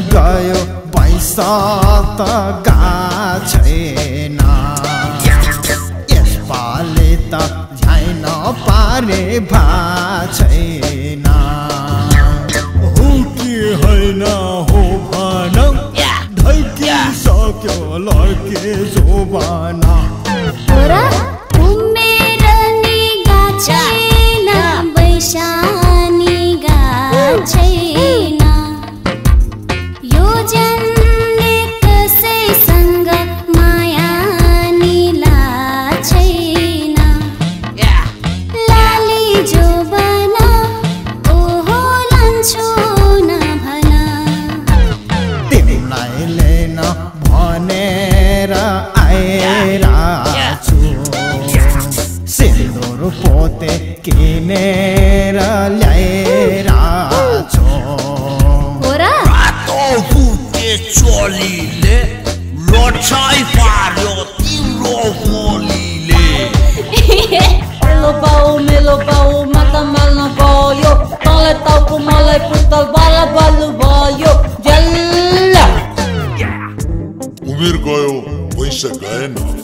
गयो वैशाख त गा छैन यसपालि त झ्याइन पारे भा छैन हो कि होइन हो भन ढल्किसक्यो लड्के जोबान पोते किनेर ल्याएर रातो बुटे चोलीले लछाइ पार्यो तिम्रो बोलीले मेलो बाउ माता माल्न गयो तँलाई टाउको मलाई पुतल बाला बालु भयो जल्ला उमेर गयो पैसा गएन